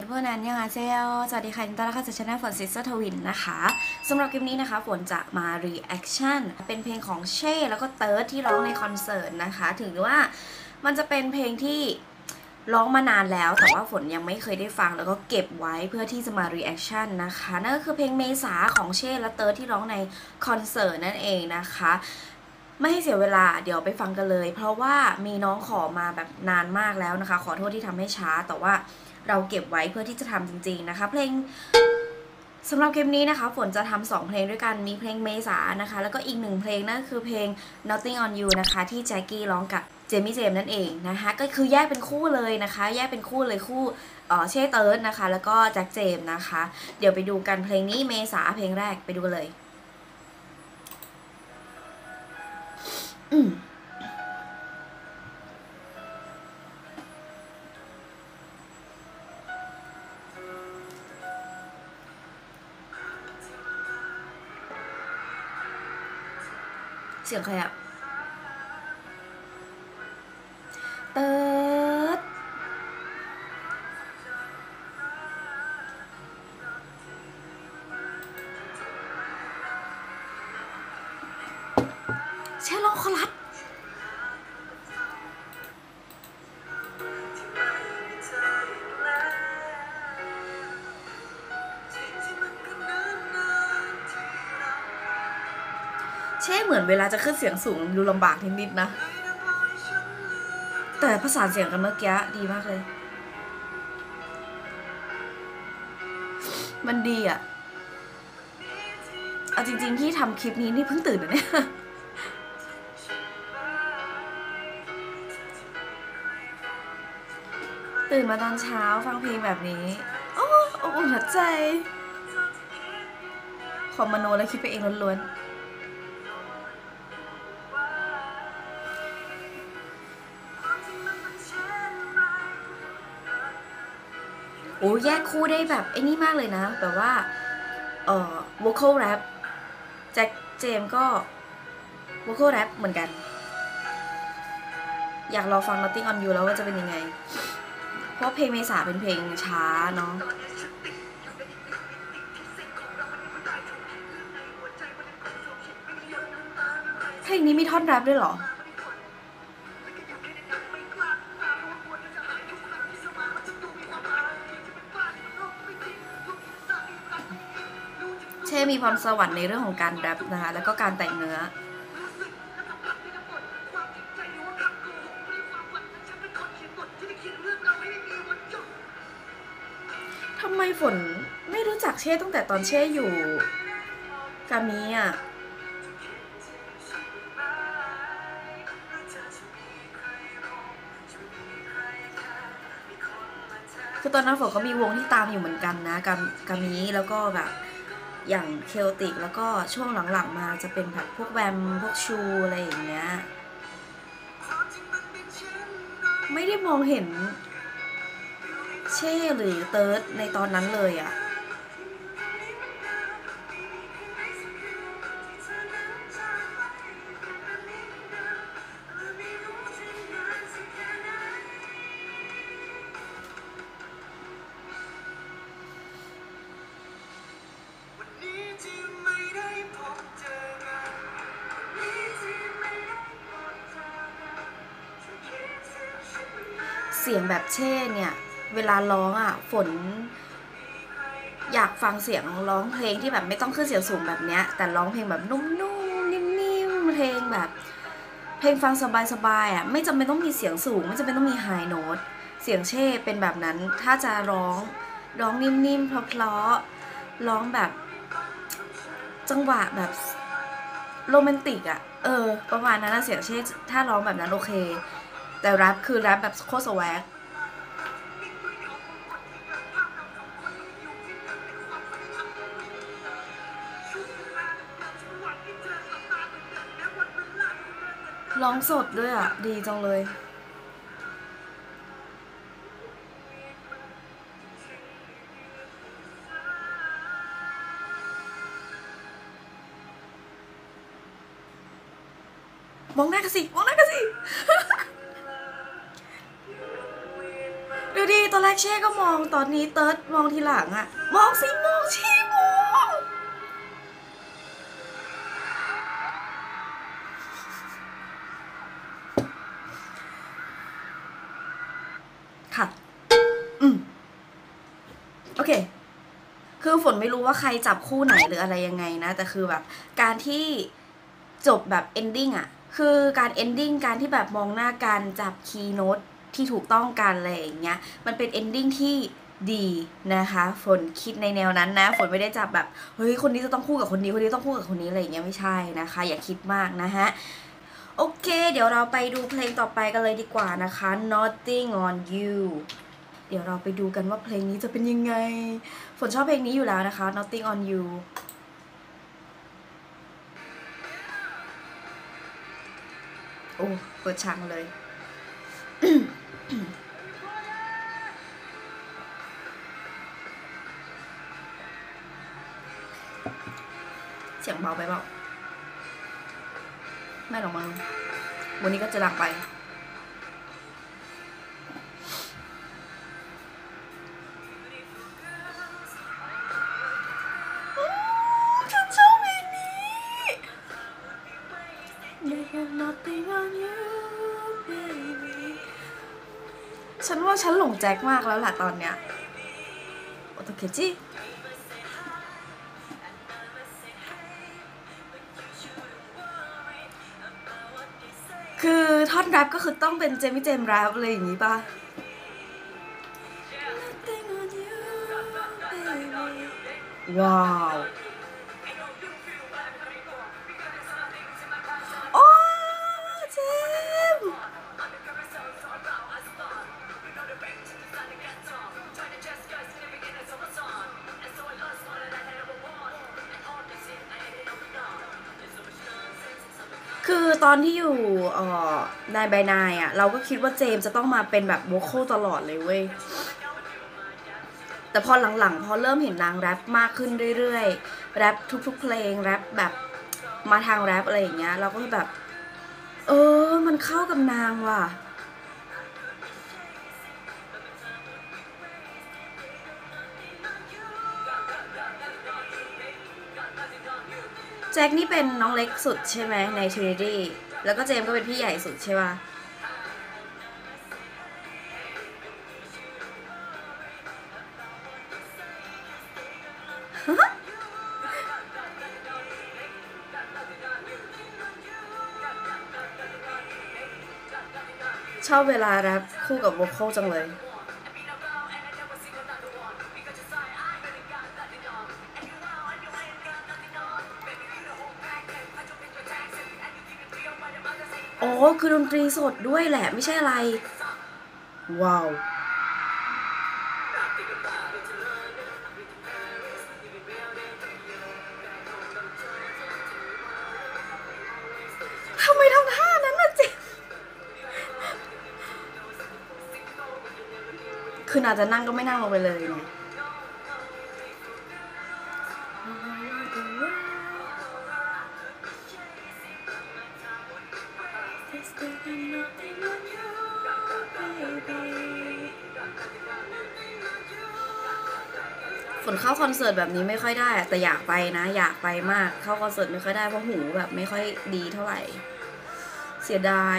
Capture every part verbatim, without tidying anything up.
เพื่อนนั้นยังไงเซลสวัสดีค่ะยินดีต้อนรับเข้าสู่ช่องฝนซิสเตอร์ทวินนะคะสำหรับคลิปนี้นะคะฝนจะมา reaction เป็นเพลงของเช่แล้วก็เติร์ดที่ร้องในคอนเสิร์ตนะคะถึงว่ามันจะเป็นเพลงที่ร้องมานานแล้วแต่ว่าฝนยังไม่เคยได้ฟังแล้วก็เก็บไว้เพื่อที่จะมา reaction นะคะนั่นก็คือเพลงเมษาของเช่และเติร์ดที่ร้องในคอนเสิร์ตนั่นเองนะคะไม่ให้เสียเวลาเดี๋ยวไปฟังกันเลยเพราะว่ามีน้องขอมาแบบนานมากแล้วนะคะขอโทษที่ทำให้ช้าแต่ว่าเราเก็บไว้เพื่อที่จะทำจริงๆนะคะเพลงสำหรับคลิปนี้นะคะฝนจะทำสองเพลงด้วยกันมีเพลงเมษานะคะแล้วก็อีกหนึ่งเพลงนั่นคือเพลง Nothing on You นะคะที่แจ็คกี้ร้องกับเจมี่เจมส์นั่นเองนะคะก็คือแยกเป็นคู่เลยนะคะแยกเป็นคู่เลยคู่เอ่อเช่เติร์ดนะคะแล้วก็แจ็คเจมส์นะคะเดี๋ยวไปดูกันเพลงนี้เมษาเพลงแรกไปดูกันเลยอืมเสียงใครอะเติร์ดเช่ร้องคอรัสเช่เหมือนเวลาจะขึ้นเสียงสูงดูลำบากนิดๆนะแต่ประสานเสียงกันเมื่อกี้ดีมากเลยมันดีอ่ะเอาจริงๆที่ทำคลิปนี้นี่เพิ่งตื่นนะเนี่ยตื่นมาตอนเช้าฟังเพลงแบบนี้โอ้อบอุ่นหัวใจขอมโนและคิดไปเองล้วนๆโอ้แยกคู่ได้แบบไอ้นี่มากเลยนะแบบว่าเอ่อ vocal rap แจ็คเจมก็ vocal rap เหมือนกันอยากรอฟัง Nothing on You แล้วว่าจะเป็นยังไงเพราะเพลงเมษาเป็นเพลงช้าเนาะเพลงนี้มีท่อนแรปด้วยเหรอเช่มีพรสวรรค์ในเรื่องของการแรปนะคะแล้วก็การแต่งเนื้อทำไมฝนไม่รู้จักเช่ตั้งแต่ตอนเช่อยู่กามีอ่ะคือตอนนั้นฝนก็มีวงที่ตามอยู่เหมือนกันนะกากามีแล้วก็แบบอย่างเคลติกแล้วก็ช่วงหลังๆมาจะเป็นแบบพวกแวมพวกชูอะไรอย่างเงี้ยไม่ได้มองเห็นเช่หรือเติร์ดในตอนนั้นเลยอะเสียงแบบเช่เนี่ยเวลาร้องอ่ะฝนอยากฟังเสียงร้องเพลงที่แบบไม่ต้องขึ้นเสียงสูงแบบเนี้ยแต่ร้องเพลงแบบนุ่มๆนิ่มๆเพลงแบบเพลงฟังสบายๆอ่ะไม่จำเป็นต้องมีเสียงสูงไม่จำเป็นต้องมีไฮโน้ตเสียงเช่เป็นแบบนั้นถ้าจะร้องร้องนิ่มๆเพลาะๆร้องแบบจังหวะแบบโรแมนติกอ่ะเออประมาณนั้นนะเสียงเช่ถ้าร้องแบบนั้นโอเคแต่แรปคือแรปแบบโคตรสแวกร้องสดด้วยอ่ะดีจังเลยมองหน้ากันสิมองหน้ากันสิดูดิตอนแรกเช่ก็มองตอนนี้เติร์ดมองทีหลังอะมองสิมองชีมองค่ะอืมโอเคคือฝนไม่รู้ว่าใครจับคู่ไหนหรืออะไรยังไงนะแต่คือแบบการที่จบแบบ ending อะคือการ ending การที่แบบมองหน้ากันจับคีย์โน้ตที่ถูกต้องกันอะไรอย่างเงี้ยมันเป็น ending ที่ดีนะคะฝนคิดในแนวนั้นนะฝนไม่ได้จับแบบเฮ้ยคนนี้จะต้องคู่กับคนนี้คนนี้ต้องคู่กับคนนี้อะไรอย่างเงี้ยไม่ใช่นะคะอย่าคิดมากนะฮะโอเคเดี๋ยวเราไปดูเพลงต่อไปกันเลยดีกว่านะคะ Nothing on You เดี๋ยวเราไปดูกันว่าเพลงนี้จะเป็นยังไงฝนชอบเพลงนี้อยู่แล้วนะคะ Nothing on You โอ้เปิดฉากมาเลย เสียงเบาไปเปล่าไม่หรอกมั้งวันนี้ก็จะดังไปฉันชอบเพลงนี้ They have nothing on you baby ฉันว่าฉันหลงแจ็คมากแล้วล่ะตอนเนี้ยโอเคจิคือท่อนแรปก็คือต้องเป็นเจมี่เจมส์แรปอะไรอย่างนี้ป่ะว้าวโอ้เจมส์คือตอนที่อยู่เอ่อนายบายนายอ่ะเราก็คิดว่าเจมส์จะต้องมาเป็นแบบโวคอลตลอดเลยเว้ยแต่พอหลังๆพอเริ่มเห็นนางแรปมากขึ้นเรื่อยๆแรปทุกๆเพลงแรปแบบมาทางแรปอะไรอย่างเงี้ยเราก็แบบเออมันเข้ากับนางว่ะแจ็คนี่เป็นน้องเล็กสุดใช่ไหมใน Trinity แล้วก็เจมส์ก็เป็นพี่ใหญ่สุดใช่ป่ะชอบเวลาแรปคู่กับโวคอลจังเลยอ๋อคือดนตรีสดด้วยแหละไม่ใช่อะไรว้าวทำไมทำท่านั้นน่ะเจ๊คืออาจจะนั่งก็ไม่นั่งลงไปเลยไงฝนเข้าคอนเสิร์ตแบบนี้ไม่ค่อยได้แต่อยากไปนะอยากไปมากเข้าคอนเสิร์ตไม่ค่อยได้เพราะหูแบบไม่ค่อยดีเท่าไหร่เสียดาย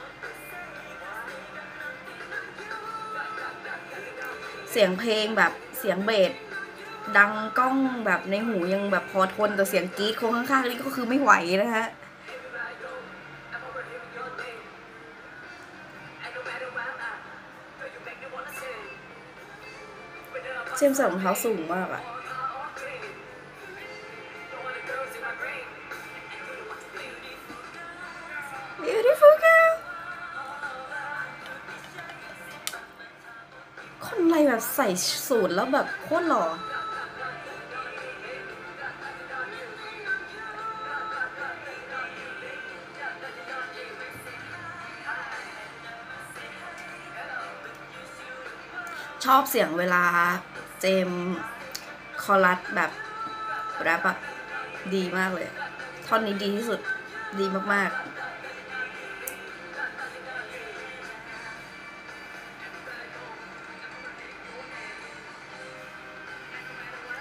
เสียงเพลงแบบเสียงเบสดังก้องแบบในหูยังแบบพอทนแต่เสียงกรี๊ดคนข้างๆนี่ก็คือไม่ไหวนะฮะเจมส์ใส่รองเท้าสูงมากอะ Beautiful girl คนอะไรแบบใส่สูทแล้วแบบโคตรหล่อชอบเสียงเวลาเจมคอรัสแบบแรปอะดีมากเลยท่อนนี้ดีที่สุดดีมากๆ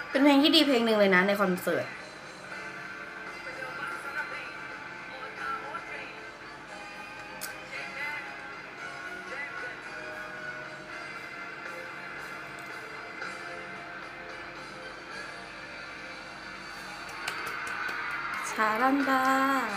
เป็นเพลงที่ดีเพลงหนึ่งเลยนะในคอนเสิร์ตชาลันดา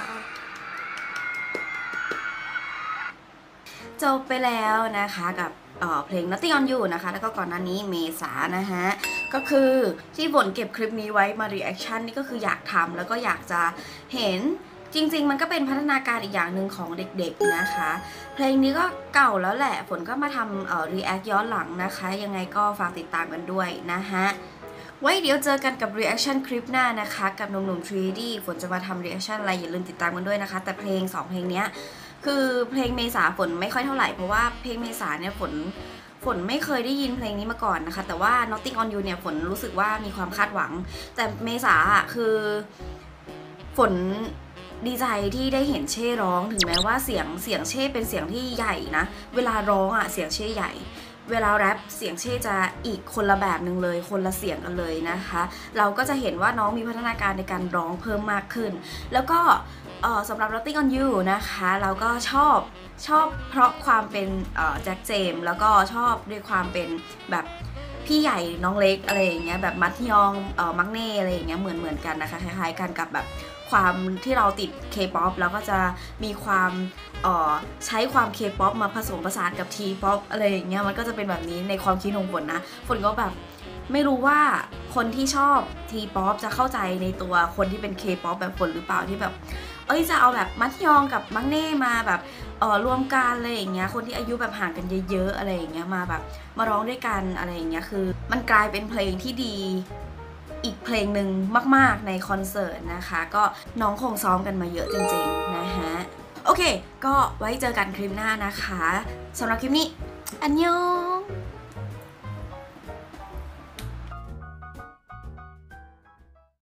จบไปแล้วนะคะกับเพลง Nothing on You นะคะแล้วก็ก่อนหน้านี้เมษานะฮะก็คือที่ฝนเก็บคลิปนี้ไว้มา reaction นี่ก็คืออยากทำแล้วก็อยากจะเห็นจริงๆมันก็เป็นพัฒนาการอีกอย่างหนึ่งของเด็กๆนะคะเพลงนี้ก็เก่าแล้วแหละฝนก็มาทำเอ่อ react ย้อนหลังนะคะยังไงก็ฝากติดตามกันด้วยนะฮะไว้เดี๋ยวเจอกันกับ reaction คลิปหน้านะคะกับหนุ่มๆ ทรี ดี ฝนจะมาทำ reaction อะไรอย่าลืมติดตามกันด้วยนะคะแต่เพลงสองเพลงนี้คือเพลงเมษาฝนไม่ค่อยเท่าไหร่เพราะว่าเพลงเมษาเนี่ยฝนฝนไม่เคยได้ยินเพลงนี้มาก่อนนะคะแต่ว่า Nothing on You เนี่ยฝนรู้สึกว่ามีความคาดหวังแต่เมษาอ่ะคือฝนดีใจที่ได้เห็นเช่ร้องถึงแม้ว่าเสียงเสียงเช่เป็นเสียงที่ใหญ่นะเวลาร้องอ่ะเสียงเช่ใหญ่เวลาแรปเสียงเช่จะอีกคนละแบบหนึ่งเลยคนละเสียงกันเลยนะคะเราก็จะเห็นว่าน้องมีพัฒนาการในการร้องเพิ่มมากขึ้นแล้วก็สำหรับ Nothing on You นะคะเราก็ชอบชอบเพราะความเป็นแจ็คเจมส์แล้วก็ชอบด้วยความเป็นแบบพี่ใหญ่น้องเล็กอะไรอย่างเงี้ยแบบมัธยองเอ่อมักเน่อะไรอย่างเงี้ยเหมือนเหมือนกันนะคะคล้ายๆกันกับแบบความที่เราติด K-pop แล้วก็จะมีความเอ่อใช้ความ K-pop มาผสมผสานกับ T-pop อะไรอย่างเงี้ยมันก็จะเป็นแบบนี้ในความคิดของฝนนะฝนก็แบบไม่รู้ว่าคนที่ชอบ T-pop จะเข้าใจในตัวคนที่เป็น K-pop แบบฝนหรือเปล่าที่แบบเอ้ยจะเอาแบบมัธยองกับมักเน่มาแบบเออรวมกันอะไรอย่างเงี้ยคนที่อายุแบบห่างกันเยอะๆอะไรอย่างเงี้ยมาแบบมาร้องด้วยกันอะไรอย่างเงี้ยคือมันกลายเป็นเพลงที่ดีอีกเพลงหนึ่งมากๆในคอนเสิร์ตนะคะก็น้องคงซ้อมกันมาเยอะจริงๆนะฮะโอเคก็ไว้เจอกันคลิปหน้านะคะสำหรับคลิปนี้อันยอง